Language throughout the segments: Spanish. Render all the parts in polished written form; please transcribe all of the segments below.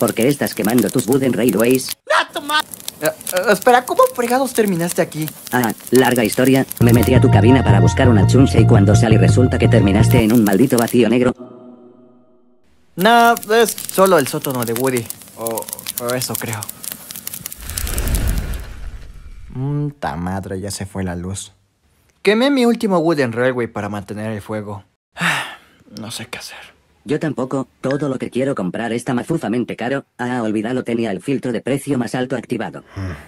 ¿Por qué estás quemando tus Wooden Railways? Espera, ¿cómo fregados terminaste aquí? Ah, larga historia. Me metí a tu cabina para buscar una chunche y cuando salí resulta que terminaste en un maldito vacío negro. No, es solo el sótano de Woody. O eso creo. Ta madre, ya se fue la luz. Quemé mi último Wooden Railway para mantener el fuego. No sé qué hacer. Yo tampoco. Todo lo que quiero comprar está mafufamente caro. Ah, olvídalo, tenía el filtro de precio más alto activado.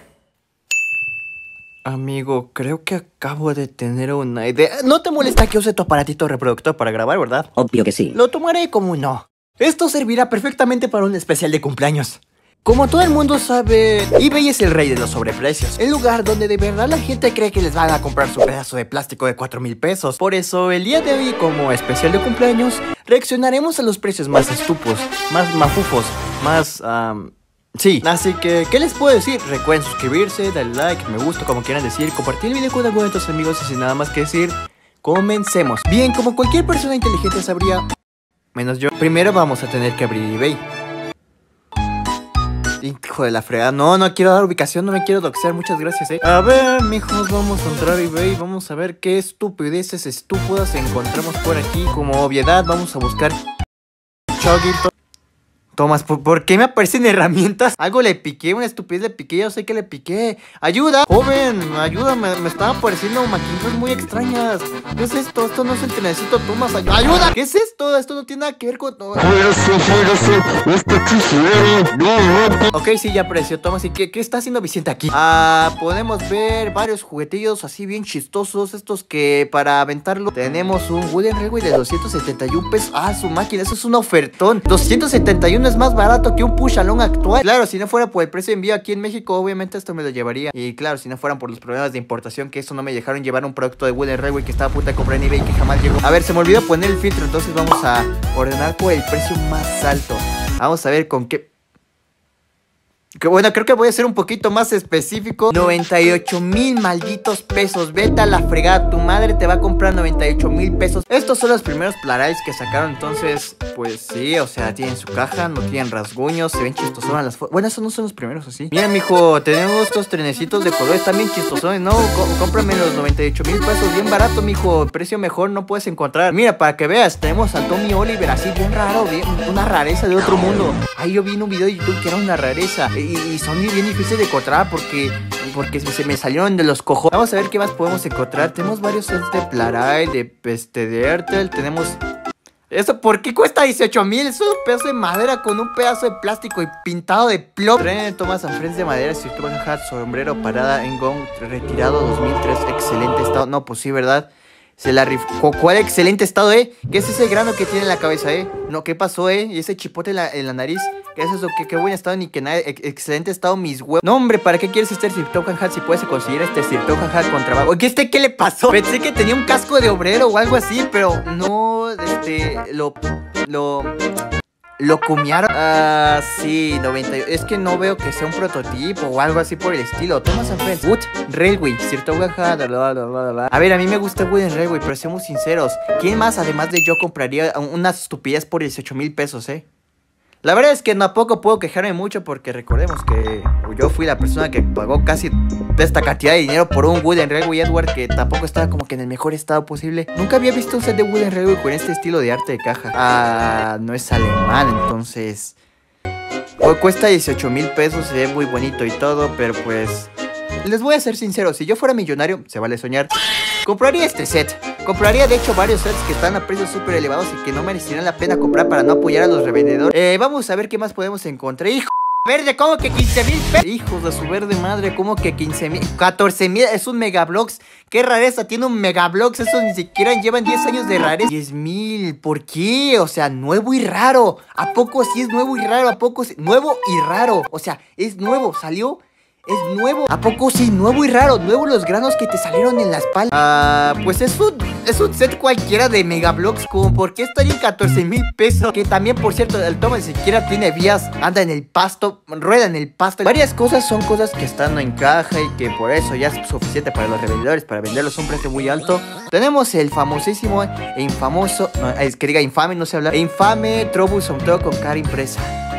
Amigo, creo que acabo de tener una idea. No te molesta que use tu aparatito reproductor para grabar, ¿verdad? Obvio que sí. Lo tomaré como no. Esto servirá perfectamente para un especial de cumpleaños. Como todo el mundo sabe, eBay es el rey de los sobreprecios. El lugar donde de verdad la gente cree que les van a comprar su pedazo de plástico de 4,000 pesos. Por eso, el día de hoy, como especial de cumpleaños, reaccionaremos a los precios más estúpidos, más mafufos, más... sí, así que, ¿qué les puedo decir? Recuerden suscribirse, darle like, me gusta, como quieran decir, compartir el video con alguno de tus amigos y sin nada más que decir, comencemos. Bien, como cualquier persona inteligente sabría, menos yo, primero vamos a tener que abrir eBay. Hijo de la fregada, no quiero dar ubicación, no me quiero doxear, muchas gracias, A ver, mijos, vamos a entrar a eBay, vamos a ver qué estupideces estúpidas encontramos por aquí. Como obviedad, vamos a buscar Choggy. Tomás, ¿por qué me aparecen herramientas? Algo le piqué, una estupidez le piqué, yo sé que le piqué. ¡Ayuda! ¡Joven! ¡Ayúdame! Me están apareciendo maquinitas muy extrañas. ¿Qué es esto? Esto no es el trenecito, Tomás. ¡Ayuda! ¿Qué es esto? Esto no tiene nada que ver con... Ok, sí, ya apareció Tomás. ¿Y qué está haciendo Vicente aquí? Podemos ver varios juguetillos así bien chistosos. Estos que para aventarlo tenemos un Wooden Railway de 271 pesos. Su máquina, eso es un ofertón. 271 es más barato que un push along actual. Claro, si no fuera por el precio de envío aquí en México, obviamente esto me lo llevaría. Y claro, si no fueran por los problemas de importación, que eso no me dejaron llevar un producto de Wooden Railway que estaba a punto de comprar en eBay que jamás llegó. A ver, se me olvidó poner el filtro, entonces vamos a ordenar por el precio más alto. Vamos a ver con qué... Que bueno, creo que voy a ser un poquito más específico. 98,000 malditos pesos. Vete a la fregada, tu madre te va a comprar 98,000 pesos. Estos son los primeros Plarails que sacaron. Entonces, pues sí, o sea, tienen su caja, no tienen rasguños, se ven chistosones las fotos. Bueno, esos no son los primeros, así. Mira, mijo, tenemos estos trenecitos de colores también chistosones. No, cómprame los 98,000 pesos, bien barato, mijo. Precio mejor no puedes encontrar. Mira, para que veas, tenemos a Tommy Oliver así bien raro, bien, una rareza de otro mundo. Ahí yo vi en un video de YouTube que era una rareza. Y son bien difíciles de encontrar porque se me salieron de los cojones. Vamos a ver qué más podemos encontrar. Tenemos varios sets de Plarail, de Airtel. Tenemos... ¿Esto por qué cuesta 18,000? Es un pedazo de madera con un pedazo de plástico y pintado de plomo. Tren de Thomas and Friends de madera, Cirtual Hat, sombrero, parada en Gong, retirado 2003, excelente estado. No, pues sí, ¿verdad? Se la rifó. ¿Cuál excelente estado, ¿Qué es ese grano que tiene en la cabeza, No, ¿qué pasó, Y ese chipote en la nariz. ¿Qué es eso? ¿Qué buen estado? Ni que nada. Excelente estado, mis huevos. No, hombre, ¿para qué quieres este Sirtokan Hat si puedes conseguir este Sirtokan Hat con trabajo? Oye, ¿qué le pasó? Pensé que tenía un casco de obrero o algo así, pero no, lo cumiaron. Sí, 90. Es que no veo que sea un prototipo o algo así por el estilo. Thomas and Friends, Wood Railway, Sirtokan Hat, A ver, a mí me gusta Wooden Railway, pero seamos sinceros. ¿Quién más, además de yo, compraría una estupidez por 18,000 pesos, La verdad es que tampoco puedo quejarme mucho porque recordemos que yo fui la persona que pagó casi esta cantidad de dinero por un Wooden Railway, Edward, que tampoco estaba como que en el mejor estado posible. Nunca había visto un set de Wooden Railway con este estilo de arte de caja. No es alemán, entonces... cuesta 18,000 pesos, se ve muy bonito y todo, pero pues... Les voy a ser sincero, si yo fuera millonario, se vale soñar, compraría este set. Compraría de hecho varios sets que están a precios súper elevados y que no merecerían la pena comprar para no apoyar a los revendedores. Vamos a ver qué más podemos encontrar. ¡Hijo verde! ¿Cómo que 15,000 pesos? Hijos de su verde madre, ¿cómo que 15,000? 14,000, es un Megablox. ¿Qué rareza tiene un Megablox? Esos ni siquiera llevan 10 años de rareza. 10,000, ¿por qué? O sea, nuevo y raro. ¿A poco sí es nuevo y raro? ¿A poco sí? Nuevo y raro. O sea, es nuevo, salió... Es nuevo. ¿A poco sí? Nuevo y raro. Nuevo los granos que te salieron en la espalda. Pues es un set cualquiera de Megablox. Como ¿por qué estaría en 14,000 pesos? Que también, por cierto, el Thomas ni siquiera tiene vías. Anda en el pasto. Rueda en el pasto. Varias cosas son cosas que están en caja y que por eso ya es suficiente para los revendedores. Para venderlos a un precio muy alto. Tenemos el famosísimo e infamoso... No, es que diga infame, no sé hablar. Infame Troublesome Truck con cara impresa.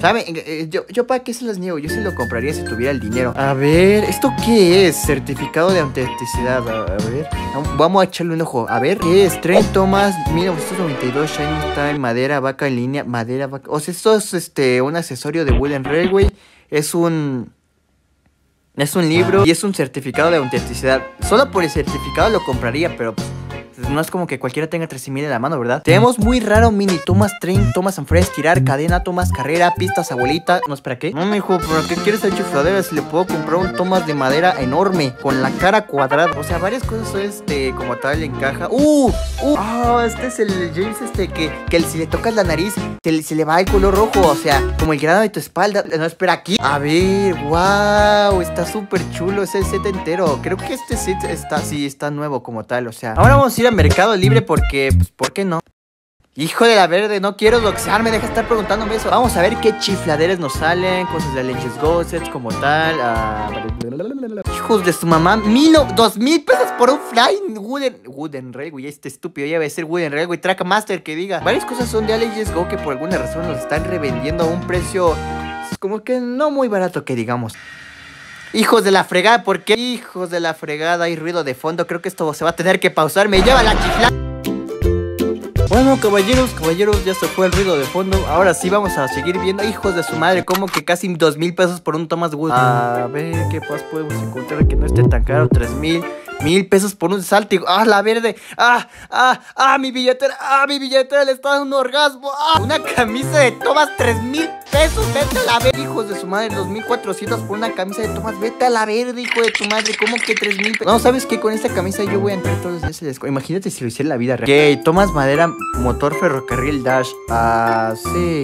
¿Saben? Yo para qué se las niego, yo sí lo compraría si tuviera el dinero. A ver, ¿esto qué es? Certificado de autenticidad. A ver, vamos a echarle un ojo. A ver, ¿qué es? Trent Thomas 1992 Shining Time, madera, vaca en línea, madera, vaca. O sea, esto es un accesorio de Wooden Railway. Es un libro y es un certificado de autenticidad. Solo por el certificado lo compraría, pero pues no es como que cualquiera tenga 13.000 en la mano, ¿verdad? Tenemos muy raro mini Thomas Train, Thomas and Friends, tirar, cadena, Thomas carrera, pistas, abuelita. No, espera, ¿qué? No, mijo, ¿para qué quieres esa chifladera si le puedo comprar un Thomas de madera enorme con la cara cuadrada? O sea, varias cosas como tal encaja. Este es el James que si le tocas la nariz se le va el color rojo, o sea, como el grano de tu espalda. No, espera, aquí. A ver, wow, está súper chulo, es el set entero. Creo que este set está nuevo como tal, o sea. Ahora vamos a ir a Mercado Libre porque, pues, ¿por qué no? Hijo de la verde, no quiero doxearme, deja de estar preguntándome eso. Vamos a ver qué chifladeras nos salen, cosas de Legends Go, sets como tal. Hijos de su mamá, 2,000 pesos por un Flying Wooden Railway, este estúpido ya va a ser Wooden Railway, Trackmaster que diga. Varias cosas son de Legends Go que por alguna razón nos están revendiendo a un precio como que no muy barato que digamos. Hijos de la fregada, ¿por qué? Hijos de la fregada, hay ruido de fondo. Creo que esto se va a tener que pausar. Me lleva la chifla. Bueno, caballeros, ya se fue el ruido de fondo. Ahora sí vamos a seguir viendo. Hijos de su madre, como que casi 2,000 pesos por un Thomas Wood. A ver, ¿qué más podemos encontrar que no esté tan caro? 3,000 pesos por un Salty. La verde. Mi billetera le está dando un orgasmo. Una camisa de Thomas, 3,000 pesos. Vete a la verde, hijos de su madre. 2,400 por una camisa de Thomas. Vete a la verde, hijo de tu madre. ¿Cómo que 3,000 pesos? No, ¿sabes qué? Con esta camisa yo voy a entrar todos los días en la escuela. Imagínate si lo hiciera en la vida real. Ok, Thomas madera, motor ferrocarril Dash. Sí.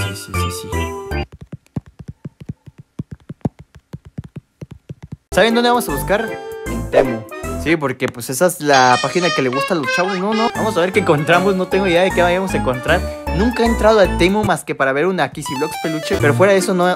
¿Saben dónde vamos a buscar? En Temu. Sí, porque pues esa es la página que le gusta a los chavos. No. Vamos a ver qué encontramos. No tengo idea de qué vayamos a encontrar. Nunca he entrado a Temu más que para ver una Kissyblox peluche. Pero fuera de eso no...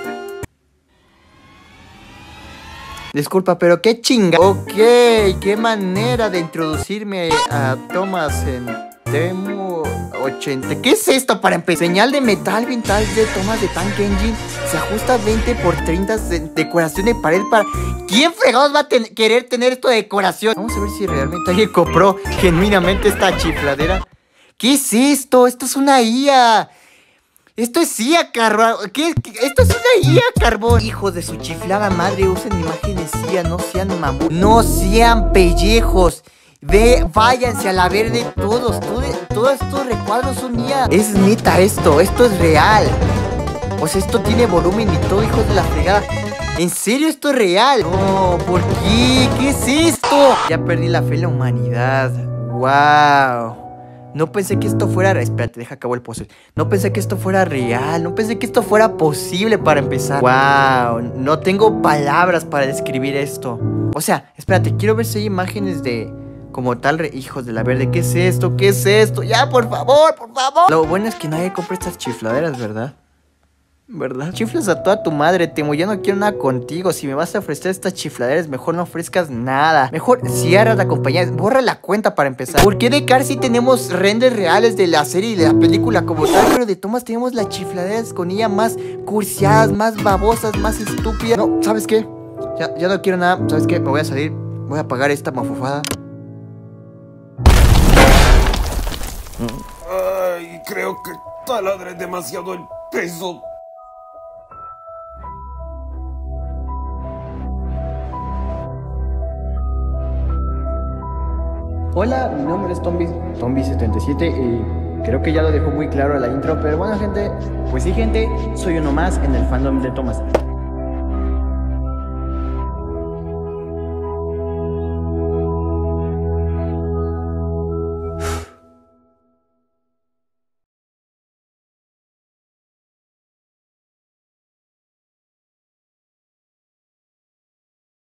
Disculpa, pero qué chinga. Ok, qué manera de introducirme a Thomas en Temu 80. ¿Qué es esto para empezar? Señal de metal vintage de Thomas de Tank Engine. Se ajusta 20 por 30 de decoración de pared para... ¿Quién fregados va a querer tener esto de decoración? Vamos a ver si realmente alguien compró genuinamente esta chifladera. ¿Qué es esto? Esto es una IA. Esto es IA, carbón. ¿Qué? Esto es una IA, carbón. Hijos de su chiflada madre, usen imágenes IA, no sean mamón. No sean pellejos. Váyanse a la verde todos estos recuadros son IA. Es neta esto es real. O sea, esto tiene volumen y todo, hijos de la fregada. ¿En serio esto es real? No, ¿por qué? ¿Qué es esto? Ya perdí la fe en la humanidad. Wow. No pensé que esto fuera... Espérate, deja acabo el puzzle. No pensé que esto fuera real. No pensé que esto fuera posible para empezar. Wow, no tengo palabras para describir esto. O sea, espérate, quiero ver si hay imágenes de... Como tal, hijos de la verde. ¿Qué es esto? ¿Qué es esto? Ya, por favor. Lo bueno es que nadie compra estas chifladeras, ¿verdad? Chiflas a toda tu madre, Temu. Ya no quiero nada contigo. Si me vas a ofrecer estas chifladeras, mejor no ofrezcas nada. Mejor cierra la compañía, borra la cuenta para empezar. ¿Por qué de Car sí tenemos renders reales de la serie y de la película como tal? Pero de Thomas tenemos las chifladeras con ella más cursiadas, más babosas, más estúpidas. No, ¿sabes qué? Ya no quiero nada. ¿Sabes qué? Me voy a salir. Voy a pagar esta mafufada. Ay, creo que taladré demasiado el peso. Hola, mi nombre es Tombi77 y creo que ya lo dejó muy claro la intro, pero bueno gente, pues sí gente, soy uno más en el fandom de Thomas.